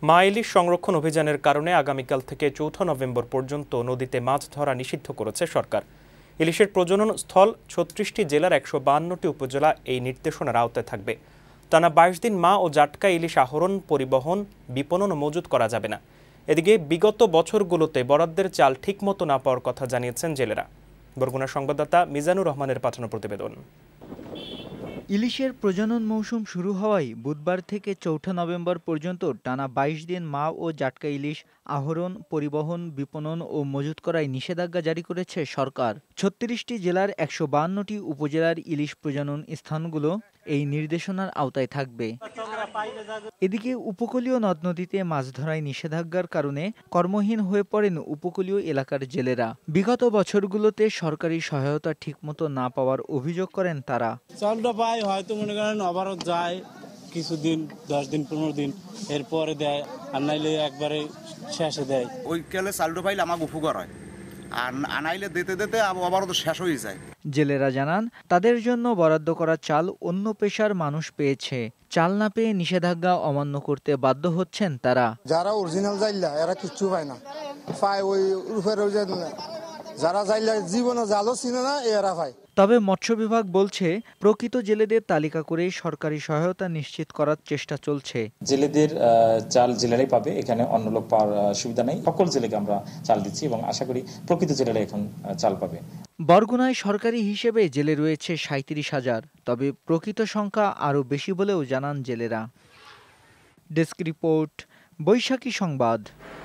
মা ইলিশ সংরক্ষণ অভিযানের কারণে আগামীকাল থেকে ৪ নভেম্বর পর্যন্ত নদীতে মাছ ধরা নিষিদ্ধ করেছে সরকার। ইলিশের প্রজনন স্থল ৩৬টি জেলার ১৫২টি উপজেলা এই নির্দেশনার আওতায় থাকবে। টানা ২২ দিন মা ও জাটকা ইলিশ আহরণ, পরিবহন, বিপণন ও মজুত করা যাবে না। এদিকে বিগত বছরগুলোতে বরাদ্দের চাল ঠিকমতো না পাওয়ার কথা জানিয়েছেন জেলেরা। বরগুনা সংবাদদাতা মিজানুর রহমানের পাঠানো প্রতিবেদন। ইলিশের প্রজনন মৌসুম শুরু হওয়ায় বুধবার থেকে ৪ নভেম্বর পর্যন্ত টানা ২২ দিন মা ও জাটকা ইলিশ আহরণ, পরিবহন, বিপণন ও মজুত করায় নিষেধাজ্ঞা জারি করেছে সরকার। ৩৬টি জেলার ১৫২টি উপজেলার ইলিশ প্রজনন স্থানগুলো এই নির্দেশনার আওতায় থাকবে। এদিকে উপকূলীয় নদ নদীতে মাছ ধরায় নিষেধাজ্ঞার কারণে কর্মহীন হয়ে পড়েন উপকূলীয় এলাকার জেলেরা। বিগত বছরগুলোতে সরকারি সহায়তা ঠিকমতো না পাওয়ার অভিযোগ করেন তারা। চালটা পায় হয়তো মনে করেন অবারত যায় কিছুদিন, 10 দিন 15 দিন, এরপরে দেয়, আর নাইলে একবারে শেষে দেয়। ওই কেলে চালটা পাইলে আমাকে উপকার হয়, আর আনাইলে দিতে দিতে আবার তো শেষ হয়ে যায়। জেলেরা জানান, তাদের জন্য বরাদ্দ করা চাল অন্য পেশার মানুষ পেয়েছে। চাল না পেয়ে নিষেধাজ্ঞা অমান্য করতে বাধ্য হচ্ছেন তারা। যারা অরিজিনাল জাইলা এরা কিচ্ছু পায় না, পায় ওই রূপের যারা জাইলা জীবনে জালও চিনে না এরা পায়। তবে মৎস্য বিভাগ বলছে, প্রকৃত জেলেদের তালিকা করে সরকারি সহায়তা নিশ্চিত করার চেষ্টা চলছে। জেলেদের চাল জেলেরাই পাবে, এখানে অন্য লোক পাওয়ার সুবিধা নেই। সকল জেলেকে আমরা চাল দিচ্ছি এবং আশা করি প্রকৃত জেলেরা এখন চাল পাবে। বরগুনায় সরকারি হিসেবে জেলে রয়েছে ৩৭,০০০, তবে প্রকৃত সংখ্যা আরও বেশি বলেও জানান জেলেরা। ডেস্ক রিপোর্ট, বৈশাখী সংবাদ।